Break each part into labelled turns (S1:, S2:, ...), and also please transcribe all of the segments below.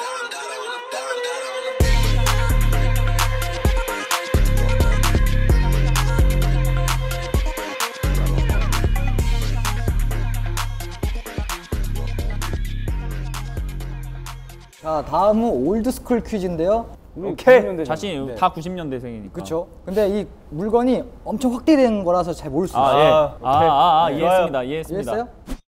S1: 자, 다음은 올드스쿨 퀴즈인데요.
S2: 오케이. 자신 다 90년대생이니까.
S1: 그렇죠. 근데 이 물건이 엄청 확대된 거라서 잘 모를 수 있어요.
S2: 이해했습니다. 이해했습니다.
S1: 이해했어요?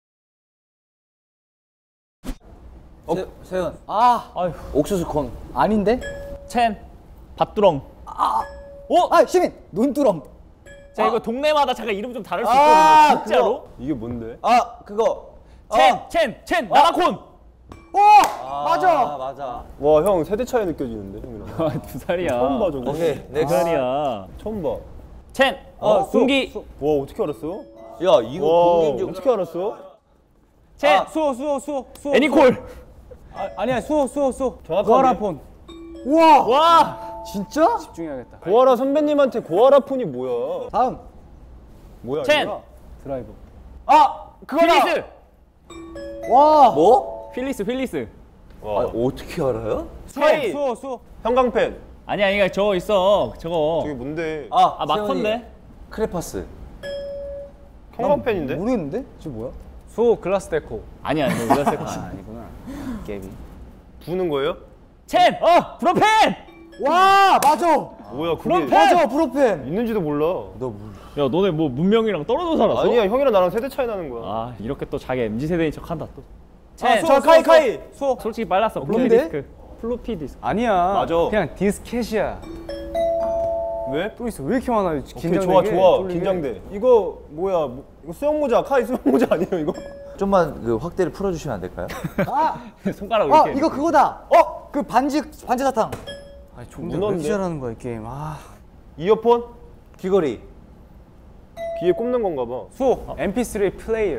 S3: 세연.
S1: 옥수수콘. 아닌데?
S2: 첸. 밭두렁.
S1: 시민! 논두렁.
S2: 자, 이거 동네마다 잠깐 이름 좀 다를 수 있거든요. 진짜로?
S3: 그거. 이게 뭔데?
S4: 그거.
S2: 첸. 나가콘.
S1: 맞아.
S4: 맞아.
S3: 와, 형 세대 차이 느껴지는데, 형이랑.
S2: 2살이야.
S3: 처음 봐, 저거.
S4: 오케이.
S2: 2살이야.
S3: 처음 봐.
S2: 첸. 공기.
S3: 와, 어떻게 알았어?
S4: 야, 이거 공인중.
S3: 어떻게 알았어?
S2: 첸.
S5: 수호.
S2: 애니콜.
S5: 아니야, 수호.
S3: 정확하게.
S5: 고아라폰.
S2: 와.
S1: 진짜?
S5: 집중해야겠다.
S3: 고아라 선배님한테 고아라 폰이 뭐야?
S1: 다음.
S3: 뭐야?
S2: 첸.
S3: 이거야?
S5: 드라이브.
S2: 그거다. 필리스.
S1: 와.
S4: 뭐?
S2: 필리스.
S3: 와.
S4: 어떻게 알아요?
S3: 스카이.
S5: 수호.
S3: 형광펜.
S2: 아니야, 이거 저거 있어. 저거.
S3: 저게 뭔데?
S2: 마컨데?
S4: 크레파스.
S3: 형광펜인데?
S1: 모르겠는데? 저 뭐야?
S5: 수호 글라스 데코.
S2: 아니야, 이거 우리가
S5: 아니구나. 게임이.
S3: 부는 거예요?
S2: 첸. 브로펜.
S1: 와, 맞아.
S3: 뭐야, 그게
S1: 맞아, 브로펜.
S3: 있는지도 몰라.
S2: 야, 너네 뭐 문명이랑 떨어져 살았어?
S3: 아니야, 형이랑 나랑 세대 차이 나는 거야.
S2: 아, 이렇게 또 자기 MZ 세대인 척한다 또. 첸.
S5: 수호, 카이. 수호.
S2: 솔직히 빨랐어.
S1: 뭔데?
S2: 플로피 디스크.
S5: 아니야.
S3: 맞아.
S5: 그냥 디스켓이야.
S3: 왜?
S5: 또 있어. 왜 이렇게 많아?
S3: 오케이,
S5: 긴장되게.
S3: 좋아.
S5: 떨리게.
S3: 긴장돼. 이거 뭐야? 이거 수영모자, 카이 수영모자 아니에요, 이거?
S4: 좀만 그 확대를 풀어주시면 안 될까요?
S2: 손가락 이렇게.
S1: 이거 그거다. 그 반지 사탕.
S5: 아니, 왜
S3: 문어인데?
S5: 이렇게 잘하는 거야, 이 게임.
S3: 이어폰?
S4: 귀걸이.
S3: 귀에 꼽는 건가 봐.
S5: 수호. MP3 플레이어.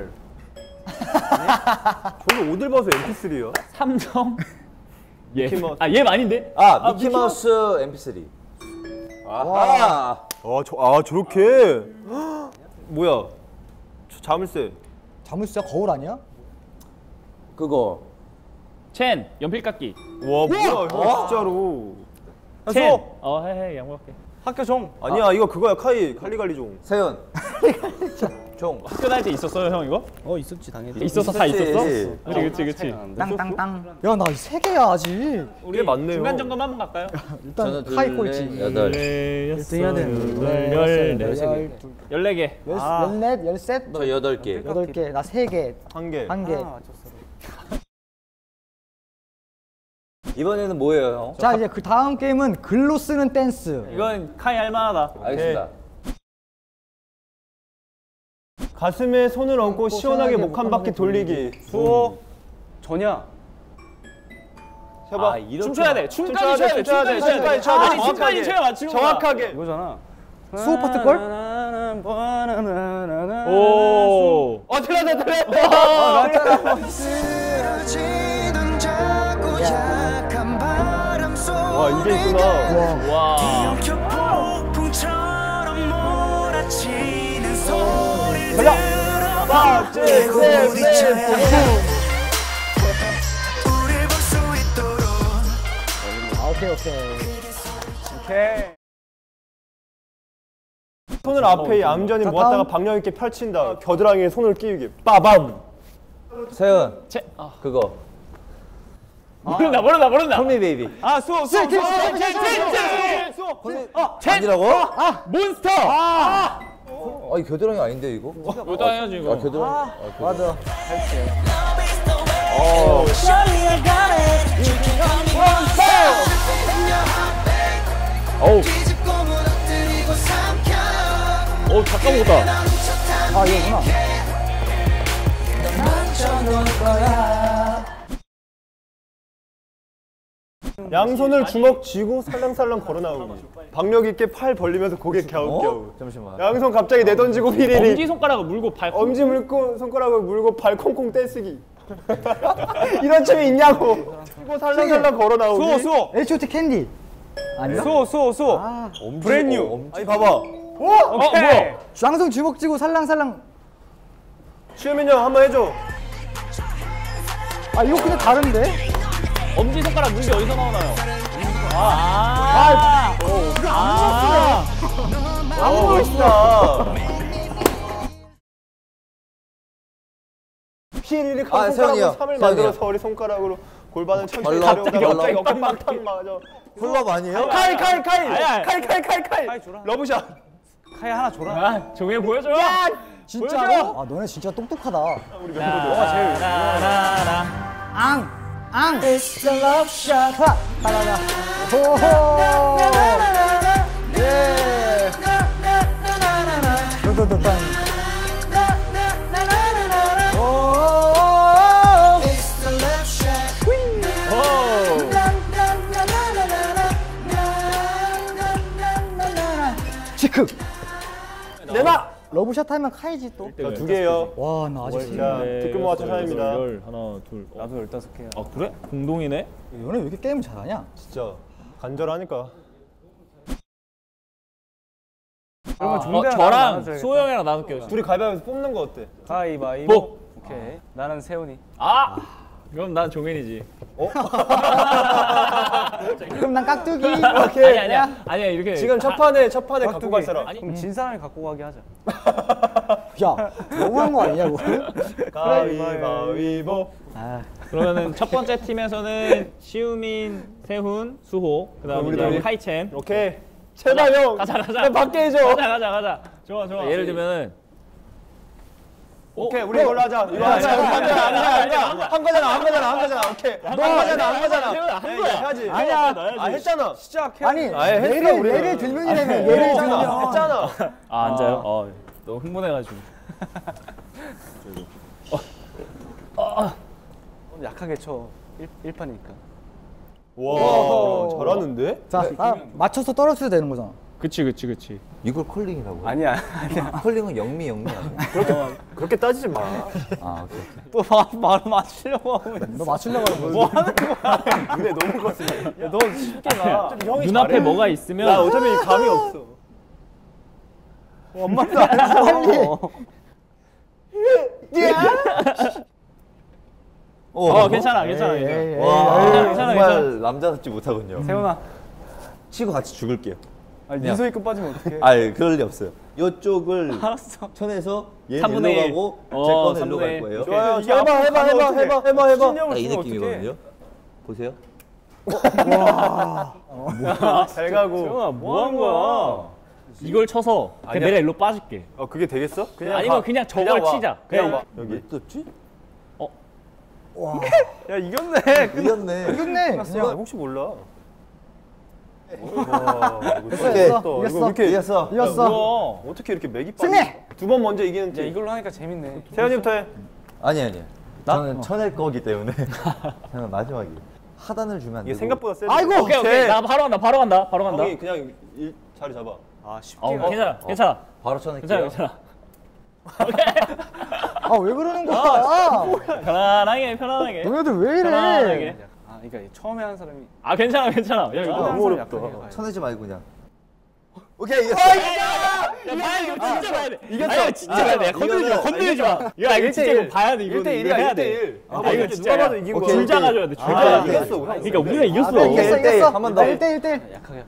S3: 저게 어딜 봐서 MP3야?
S2: 삼성.
S3: 미키마우스.
S2: 얘 아닌데?
S4: 미키마우스 MP3.
S3: 저렇게? 뭐야? 자물쇠.
S1: 자물쇠 거울 아니야?
S4: 그거.
S2: 첸. 연필깎이.
S3: 와, 뭐야, 형 진짜로.
S2: 첸. 해 양보할게.
S5: 학교 종.
S3: 아니야, 이거 그거야, 카이 칼리갈리종.
S4: 세연. 종.
S2: 학교 다닐 때 있었어요, 형 이거?
S5: 있었지, 당연히.
S2: 있어서 다 있었어?
S4: 있었지.
S2: 그치.
S1: 땅땅땅. 야, 나 3개야 아직.
S3: 꽤 많네요.
S2: 중간 점검 한번 갈까요?
S1: 일단 카이 꼴찌.
S4: 8.
S2: 14개.
S1: 14, 13,
S4: 저 8개.
S1: 8개. 나 3개.
S3: 1개.
S1: 1개.
S4: 이번에는 뭐예요, 형?
S1: 자, 이제 그 다음 게임은 글로 쓰는 댄스.
S2: 이건 카이 할만하다.
S4: 알겠습니다.
S3: 가슴에 손을 얹고 시원하게 목 한 바퀴 돌리기.
S5: 수호. 전야.
S3: 해봐.
S2: 춤춰야 돼. 춤까지 춰야 돼. 춤까지 춰야 맞추는 거야.
S3: 정확하게.
S5: 이거잖아.
S1: 수호 파트 걸?
S2: 오.
S3: 틀렸다. 와, 이게 있구나.
S2: 와.
S1: 오케이.
S3: 손을 앞에 얌전히 모았다가 박력 있게 펼친다. 겨드랑이에 손을 끼우기. 빠밤.
S4: 세연. 그거.
S2: 모른다.
S4: 콜미 베이비.
S5: 수호.
S4: 아니라고?
S2: 몬스터.
S4: 이 겨드랑이 아닌데 이거?
S2: 이거 따야지 이거.
S4: 겨드랑이.
S1: 맞아.
S2: 잠깐 먹었다.
S1: 이거구나.
S3: 양손을 주먹 쥐고 살랑살랑 걸어 나오기. 박력 있게 팔 벌리면서 고개 갸우갸우.
S4: 잠시만.
S3: 양손 갑자기 내던지고 휘리리.
S2: 엄지 손가락을 물고 발.
S3: 엄지 물고 손가락을 물고 발 콩콩 떼쓰기. 이런 춤이 있냐고. 그리고 살랑살랑 걸어 나오기.
S5: 수호.
S1: H.O.T 캔디. 아니야?
S5: 수호. 브랜뉴.
S3: 아니 봐봐.
S5: 오케이.
S1: 양손 주먹 쥐고 살랑살랑.
S3: 추현민 형 한번 해줘.
S1: 이거 근데 다른데?
S2: 엄지 손가락 손가락 물기 어디서 나오나요?
S3: 안 보였어. 피리를
S4: 아, 세훈이 형,
S3: 3을
S4: 세훈이
S3: 만들어서 우리 손가락으로 골반을 천천히
S4: 벌렁,
S3: 내려오다가
S4: 벌렁.
S3: 막탕 맞아.
S4: 훌럽 아니에요?
S3: 카이
S2: 아니야.
S3: 칼 러브샷.
S1: 카이 하나 줘라.
S2: 아, 종혜 보여줘.
S1: 진짜로? 아 너네 진짜 똑똑하다.
S3: 우리 멤버들.
S2: 제일
S1: 앙. It's the love shot. 하나. 호호. 예. 도도도단. 치크.
S3: 내놔.
S1: 러브샷 하면 카이지 또.
S3: 자, 2개요.
S1: 와 나 아직
S3: 자, 특급 차입니다.
S2: 하나, 둘. 나도 15개야. 아, 그래? 공동이네?
S1: 너네 왜 이렇게 게임 잘하냐?
S3: 진짜 간절하니까.
S2: 그러면 저랑 소영이랑 나눌게요.
S3: 둘이 가위바위보에서 뽑는 거 어때?
S5: 가위바위보. 오케이. 나는 세훈이.
S2: 아! 그럼 난 종현이지.
S1: 그럼 난 깍두기.
S3: 오케이.
S2: 아니야, 이렇게.
S3: 지금 첫 판에 갖고 갈 사람.
S2: 아니,
S5: 그럼 진 사람이 갖고 가게 하자.
S1: 야 너무한 거 아니냐고.
S3: 가위바위보.
S1: 아
S2: 그러면은 첫 번째 팀에서는 시우민, 세훈, 수호, 그다음에
S3: 우리
S2: 이제 카이첸.
S3: 오케이. 제발 형.
S2: 가자.
S3: 나 밖에 해줘.
S2: 가자. 좋아. 예를 들면은
S3: 오케이, 우리 이걸로 하자. 이거 하자. 한 거잖아. 오케이. 한 거잖아. 해야지.
S1: 아니야.
S3: 했잖아.
S1: 아니
S3: 했어, 우리는.
S1: 예를 들면이라며. 예를 들면.
S3: 했잖아.
S2: 아, 앉아요? 너무 흥분해가지고.
S5: 약하게 쳐. 1판이니까.
S3: 와, 잘하는데?
S1: 자 맞춰서 떨어뜨려도 되는 거잖아.
S2: 그치.
S4: 이걸 컬링이라고?
S5: 아니야.
S4: 컬링은 영미 아니야?
S3: 그렇게 따지지 마.
S4: 아, 오케이.
S5: 또 바로 맞추려고 하면.
S1: 너 맞추려고 하는
S5: 뭐
S1: 거야.
S5: 하는 거야?
S3: 눈에 너무 컸으네.
S5: 너 쉽게 가.
S2: 눈앞에 뭐가 있으면
S3: 나 어차피 감이 없어.
S5: 엄마도 안 써.
S2: 괜찮아.
S4: 와,
S2: 괜찮아.
S4: 정말 남자답지 못하군요.
S5: 세훈아.
S4: 치고 같이 죽을게요.
S5: 아니 네 소리 끝 빠지면 어떡해?
S4: 아니, 그럴 리 없어요. 이쪽을
S5: 알았어.
S4: 쳐내서 얘
S2: 3분의
S4: 일로
S2: 1.
S4: 가고 제 거는 일로
S2: 3분의
S4: 갈
S2: 1.
S4: 거예요.
S3: 좋아요.
S5: 이게 앞으로
S3: 해봐.
S4: 딱 이 느낌이거든요. 보세요.
S3: 잘 가고.
S5: 세훈아 뭐 하는 거야?
S2: 이걸 쳐서 그냥 내가 일로 빠질게.
S3: 그게 되겠어?
S2: 아니면 그냥 저걸 치자.
S3: 그냥 봐.
S4: 여기 왜 떴지?
S5: 야 이겼네.
S4: 이겼네.
S1: 이겼네.
S3: 야, 혹시 몰라.
S1: 됐어.
S3: 이거 이렇게
S4: 이겼어.
S1: 이겼어.
S3: 어떻게 이렇게 맥이
S1: 승리!
S3: 두 번 먼저 이기는
S5: 야
S3: 팀.
S5: 이걸로 하니까 재밌네.
S3: 세현이부터 해.
S4: 아니. 저는 쳐낼 거기 때문에. 저는 마지막이. 하단을 주면 안 되고.
S3: 이게 생각보다 세지.
S1: 아이고!
S2: 오케이. 나 바로 간다.
S3: 형이 그냥 자리 잡아.
S5: 아 쉽게.
S2: 괜찮아.
S4: 바로 쳐낼게요.
S2: 괜찮아.
S1: 아 왜 그러는 거야?
S2: 편안하게.
S1: 너네들 왜 이래?
S2: 편안하게.
S5: 아 그러니까 처음에 하는 사람이.
S2: 아, 괜찮아. 야, 이거
S3: 너무 어렵다.
S4: 쳐내지 말고 그냥. 오케이, 이겼어.
S2: 이거 진짜 봐야 돼. 이겼어. 진짜 봐야 돼. 건드리지 마. 이거 진짜 이거 봐야 돼. 이거
S3: 1대1이야,
S2: 해야 돼.
S3: 1대1.
S2: 이거 진짜
S3: 누가 봐도 이긴 거야.
S2: 둘 다 가져야 돼. 둘
S3: 아,
S2: 다.
S3: 이겼어.
S2: 그러니까 우리가 이겼어.
S1: 이겼어.
S4: 한번 더.
S1: 1대1.
S5: 약하게.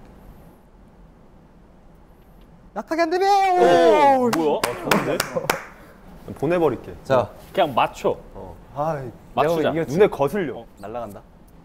S1: 약하게 안 되면. 오.
S2: 뭐야?
S3: 보내버릴게.
S4: 자,
S2: 그냥 맞춰. 맞추자.
S3: 눈에 거슬려.
S5: 날라간다.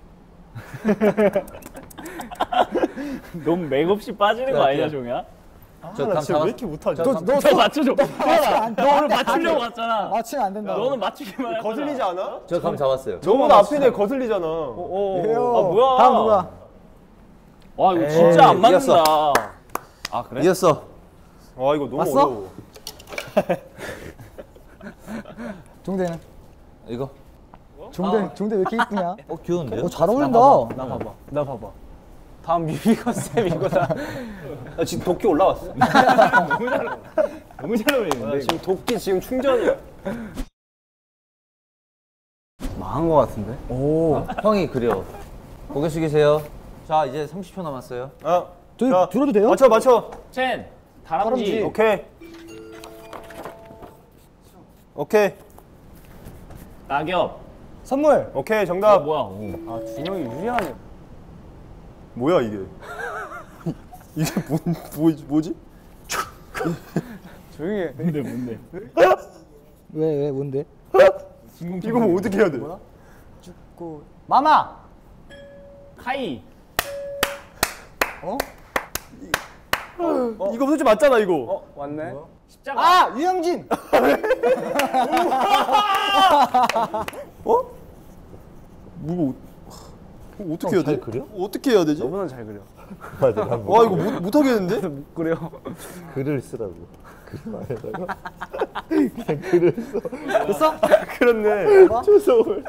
S2: 너무 맥없이 빠지는 거 아니냐, 종이야?
S4: 저
S3: 나
S4: 감
S3: 진짜 왜
S4: 잡았.
S3: 이렇게 못하지?
S2: 저 맞춰줘. 너 오늘 맞추려고 왔잖아.
S1: 맞추면 안 된다.
S2: 너는 맞추기만 해.
S3: 거슬리지 않아?
S4: 저 감 잡았어요.
S3: 너보다 앞인데 거슬리잖아.
S2: 뭐야?
S1: 다음 누가?
S2: 와, 이거 진짜 안 맞는다.
S4: 이겼어.
S2: 아, 그래?
S4: 이겼어.
S3: 아 이거 너무
S1: 왔어?
S3: 어려워.
S1: 종대는?
S4: 이거.
S1: 종대 왜 이렇게 이쁘냐?
S4: 귀여운데요?
S1: 잘 어울린다.
S5: 나 봐봐. 다음 뮤비건 쌤 이거다.
S3: 나 지금 도끼 올라왔어.
S2: 너무 잘 어울리는데.
S3: 지금 도끼 지금 충전이야.
S5: 망한 거 같은데?
S1: 오.
S4: 형이 그려. 고개 숙이세요. 자, 이제 30초 남았어요.
S1: 저희
S3: 자,
S1: 들어도 돼요?
S3: 맞춰.
S2: 첸, 다람쥐.
S3: 오케이.
S2: 낙엽.
S1: 선물.
S3: 오케이 정답.
S2: 뭐야?
S5: 아 준영이 유리하네.
S3: 뭐야 이게? 이게 뭐지?
S5: 조용히 해.
S2: 뭔데?
S1: 왜 뭔데?
S3: 이거 뭐 어떻게 해야 돼?
S1: 마마.
S2: 카이.
S3: 이거 솔직히 맞잖아 이거.
S5: 왔네.
S2: 십자가.
S1: 아 유영진.
S3: 뭐 어떻게 해야 돼?
S4: 그려?
S3: 어떻게 해야 되지?
S5: 너보다 잘 그려.
S4: 맞아.
S3: 와 이거 못 하겠는데?
S5: 못 그려.
S4: 글을 쓰라고. 글 안에다가 그냥 글을 써.
S1: 됐어?
S3: 그렇네.
S4: 초서울.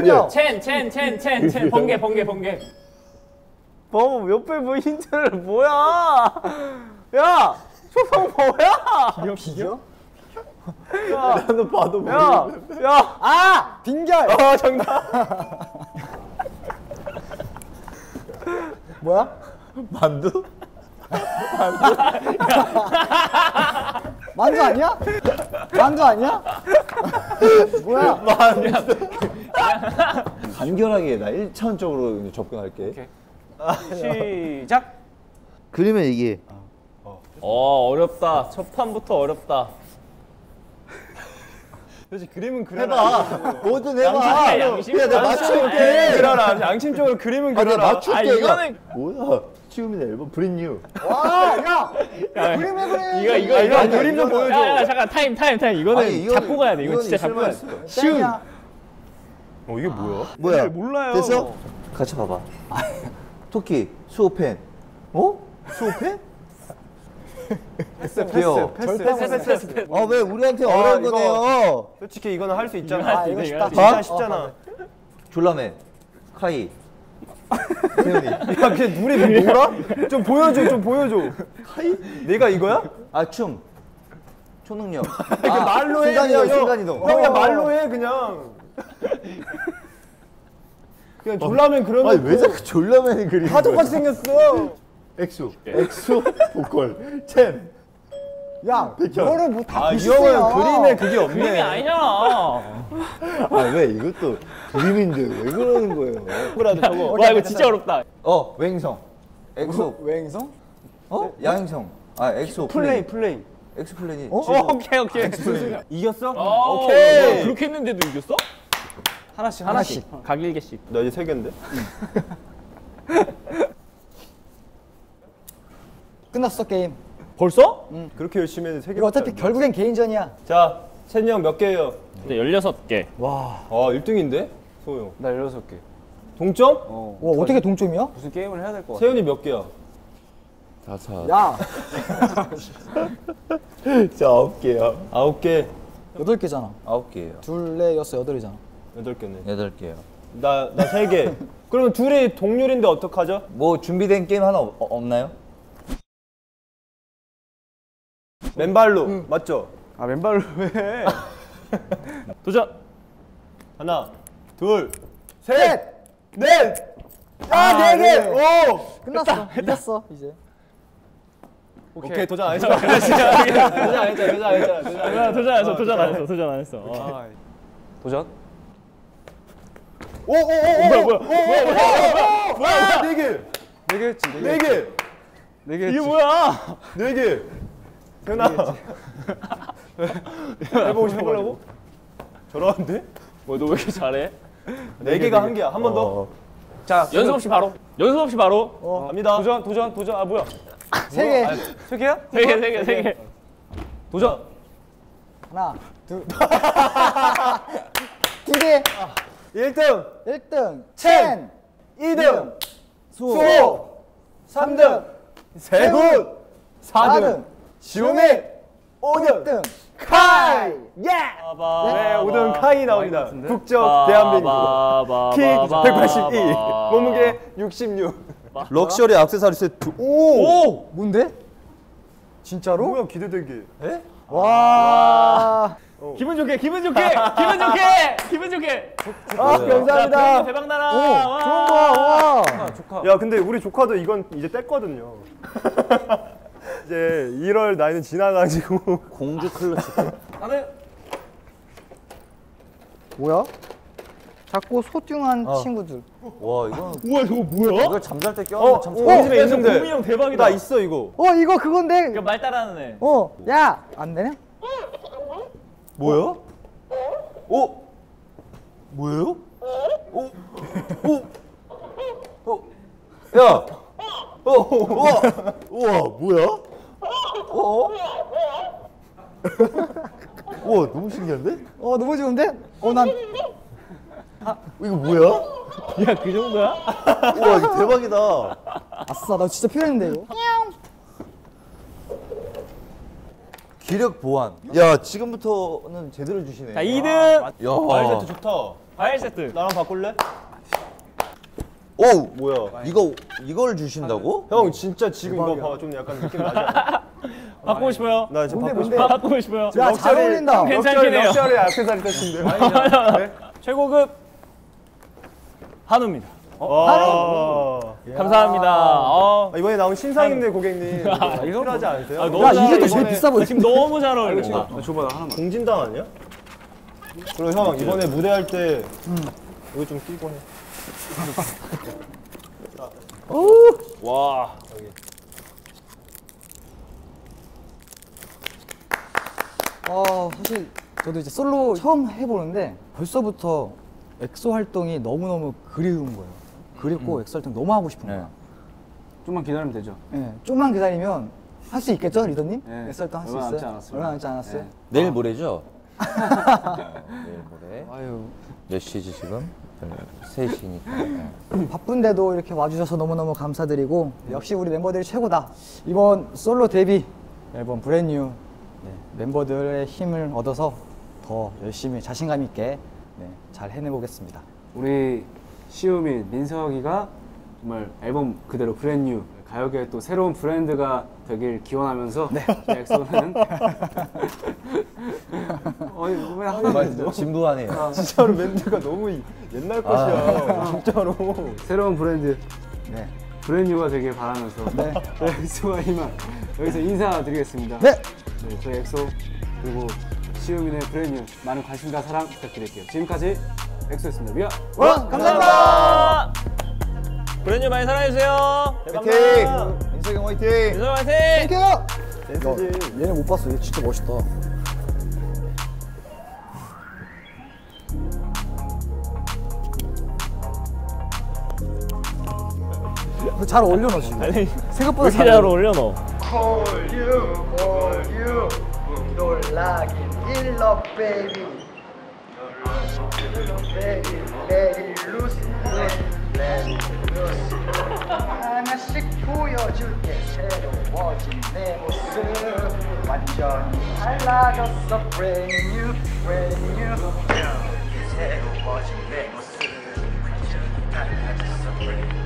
S2: 첸. 번개.
S5: 뭐 옆에 뭐 힌트를 뭐야? 야, 초성 뭐야?
S1: 비교?
S3: 나는 봐도
S5: 야, 야.
S1: 아 빙결.
S3: 정답.
S1: 뭐야?
S4: 만두?
S1: 만두 아니야? 만두 아니야? 뭐야?
S4: 간결하게 나 1차원적으로 접근할게.
S5: 시작.
S4: 그리면 이게
S2: 어렵다. 첫 판부터 어렵다.
S3: 솔직히 그림은
S4: 해봐. 뭐든 해봐.
S2: 양심이야, 양심.
S4: 야, 내가 맞출게.
S3: 그려라. 양심적으로 그림은
S4: 아, 내가
S3: 그려라.
S4: 맞출게.
S2: 이거는
S4: 뭐야? 치우민 앨범 브랜뉴.
S1: 와, 야, 그림 해보래.
S2: 이거
S3: 그림 좀 보여줘.
S2: 야, 잠깐 타임. 이거는
S4: 아니, 이거는-
S2: 잡고 가야 돼. 이거
S4: 이거는
S2: 진짜 잡고 가야 돼.
S4: 실망했어.
S2: 쉬운.
S3: 이게 뭐야?
S4: 뭐야?
S5: 몰라요.
S4: 됐어? 같이 봐봐. 토끼, 수호펜. 어? 수호펜?
S5: 패스.
S2: 패스.
S4: 아, 왜 우리한테 어려운
S3: 이거-
S4: 거네요?
S3: 솔직히 이거는 할 수 있잖아.
S1: 아, 이거 쉽다.
S3: 진짜 쉽잖아.
S4: 졸라맨, 카이, 세훈이.
S3: 야, 걔 둘이 놀아? 좀 보여줘. 내가 이거야?
S4: 아, 춤. 초능력.
S3: 그러니까 말로 해.
S4: 순간이동,
S3: 그냥
S4: 순간이동.
S3: 형 그냥 말로 해 그냥. 그냥 졸라면 그러면
S4: 아니, 왜 자꾸 졸라맨이 그리는
S3: 다
S4: 거야?
S3: 똑같이 생겼어.
S4: 엑소, 보컬, 첸.
S1: 야,
S4: 백현.
S1: 너를 뭐다
S3: 아, 이 형은 그림에 그게
S2: 그림이
S3: 없네.
S2: 아니잖아.
S4: 아, 왜 이것도 그림인데 왜 그러는 거예요?
S3: 뭐라도 저거.
S2: 와 이거 진짜 어렵다.
S4: 웽성, 엑소,
S1: 외행성?
S4: 양행성. 아, 엑소,
S5: 플레이.
S4: 엑소 플레이.
S2: 오케이.
S3: 이겼어?
S2: 오케이. 그렇게 했는데도 이겼어?
S5: 하나씩.
S2: 각 1개씩.
S3: 나 이제 3개인데.
S1: 끝났어 게임.
S2: 벌써?
S3: 그렇게 열심히 했는데 3개.
S1: 이거 어차피 결국엔 개인전이야.
S3: 자, 찬이 형 몇 개예요?
S2: 네, 16개.
S3: 아, 1등인데? 소영.
S5: 나 16개.
S3: 동점?
S1: 와, 어떻게 동점이야?
S5: 무슨 게임을 해야 될 것 같아.
S3: 세훈이 몇 개야?
S1: 야,
S4: 자, 9개요.
S3: 9개.
S1: 8개잖아.
S4: 9개예요.
S1: 둘, 넷, 여섯, 8이잖아.
S3: 8개네.
S4: 8개요.
S3: 나 3개. 그러면 둘이 동률인데 어떡하죠?
S4: 뭐 준비된 게임 하나 없나요?
S3: 맨발로. 맞죠?
S5: 아 맨발로 해.
S2: 도전.
S3: 하나, 둘, 셋, 넷. 아, 4개. 오.
S1: 끝났어. 이겼어 이제.
S3: 오케이, 도전 안 했잖아. 도전 안 했잖아.
S2: 도전 안 했어.
S5: 도전.
S3: 뭐야? 4개.
S5: 4개였지.
S3: 4개.
S5: 4개.
S2: 이게 뭐야?
S3: 4개. 현아. 해보고 싶으려고? 저러는데?
S2: 뭐 너 왜 이렇게 잘해?
S3: 4개가 한 개야. 한 번 더.
S5: 자,
S2: 연습 없이 바로.
S3: 갑니다.
S5: 도전. 아 뭐야?
S1: 3개.
S5: 3개야?
S2: 3개.
S5: 도전.
S1: 하나, 둘. 2개.
S3: 1등,
S1: 1등. 첸.
S3: 2등,
S1: 수호.
S3: 3등, 세훈, 4등, 지용이, 5등,
S1: 6등.
S3: 카이. 예! 네, 5등 카이 나옵니다. 국적 대한민국. 키 182, 몸무게 66. 럭셔리 액세서리 세트.
S1: 오! 뭔데? 진짜로?
S3: 뭐야 기대되게.
S1: 와.
S2: 기분 좋게.
S3: 아, 감사합니다.
S2: 대박 나라.
S1: 오, 좋은 거야. 와.
S3: 야, 근데 우리 조카도 이건 이제 뗐거든요. 이제 1월 나이는 지나가지고.
S4: 공주 클러치.
S5: 나는
S1: 뭐야? 작고 소중한 친구들.
S4: 와 이거
S2: 우와 저거 뭐야?
S4: 이걸 잠잘 때 껴안으면 참
S3: 우리 집에
S2: 야,
S3: 있는데.
S2: 저 봄이 형 대박이다.
S3: 나 있어 이거.
S1: 이거 그건데.
S2: 그 말 따라하는 애.
S1: 야, 안 되냐?
S4: 뭐야? 뭐예요? 야! 우와, 뭐야? 우와, 너무 신기한데?
S1: 너무 좋은데? 난
S4: 이거 뭐야?
S2: 야 그 정도야?
S4: 우와, 이거 대박이다.
S1: 아싸, 나 진짜 필요했는데 이거.
S4: 기력 보완. 야, 지금부터는 제대로 주시네.
S2: 자 2등.
S4: 야,
S3: 과일 세트 좋다.
S2: 과일 세트.
S3: 나랑 바꿀래?
S4: 오,
S3: 뭐야?
S4: 이걸 주신다고?
S3: 형 진짜 지금 이거 봐. 좀 약간 느낌 나지 않아?
S2: 바꾸고 싶어요?
S3: 나 지금
S1: 뭔데,
S3: 바꾸고
S1: 뭔데?
S3: 싶어.
S2: 바꾸고 싶어요?
S1: 야, 잘 어울린다.
S2: 괜찮긴 해요.
S3: 럭셔리 액세서리 세트인데.
S2: 최고급 한우입니다.
S3: 감사합니다.
S2: 감사합니다.
S3: 이번에 나온 신상인데 고객님 이거 필요하지 않으세요?
S2: 너무
S1: 야,
S2: 잘
S1: 이게 또
S2: 어울린다.
S1: 제일 비싸 보여.
S2: 지금 너무 잘 어울린다.
S3: 줘봐 나 하나만. 공진당 아니야? 그리고 형 이번에 무대할 때 이거 좀 끼고 해.
S2: 와.
S1: 사실 저도 이제 솔로 처음 해보는데 벌써부터 엑소 활동이 너무너무 그리운 거예요. 그립고 엑소 활동 너무 하고 싶은 거야.
S5: 좀만 기다리면 되죠.
S1: 네, 좀만 기다리면 할 수 있겠죠, 리더님?
S5: 네.
S1: 엑소 활동 할 수
S5: 얼마
S1: 있어요?
S5: 남지 않았습니다.
S1: 얼마 남지 않았어요?
S5: 네.
S4: 내일 모레죠? 내일 모레.
S1: 아유,
S4: 몇 시지 지금? 3시니까.
S1: 바쁜데도 이렇게 와주셔서 너무너무 감사드리고 역시 우리 멤버들이 최고다. 이번 솔로 데뷔 앨범 브랜뉴 멤버들의 힘을 얻어서 더 열심히 자신감 있게 잘 해내보겠습니다.
S5: 우리 시우민, 민석이가 정말 앨범 그대로 브랜뉴 가요계의 또 새로운 브랜드가 되길 기원하면서 저희 엑소는 왜 하는
S4: 진부하네요.
S3: 진짜로 멘트가 너무 옛날 것이야. 진짜로.
S5: 새로운 브랜드 브랜뉴가 되길 바라면서 저희 엑소와 이만 여기서 인사드리겠습니다.
S1: 네!
S5: 저희 엑소 그리고 시우민의 브랜뉴 많은 관심과 사랑 부탁드릴게요. 지금까지 엑소였습니다. 위아!
S2: 감사합니다. 브랜뉴 많이 사랑해주세요.
S3: 화이팅! 인석이 형 화이팅!
S2: 민석 화이팅!
S3: 댄스지.
S1: 얘네 못 봤어. 얘 진짜 멋있다. 근데 잘 어울려 너 지금.
S2: 아니
S1: 생각보다
S2: 왜 이렇게 잘 어울려 너?
S1: 놀라긴 일러 베이비 하나씩 보여줄게 새로워진 내 모습 완전히 달라졌어 brand new 새로워진 내 모습 완전히 달라졌어 brand new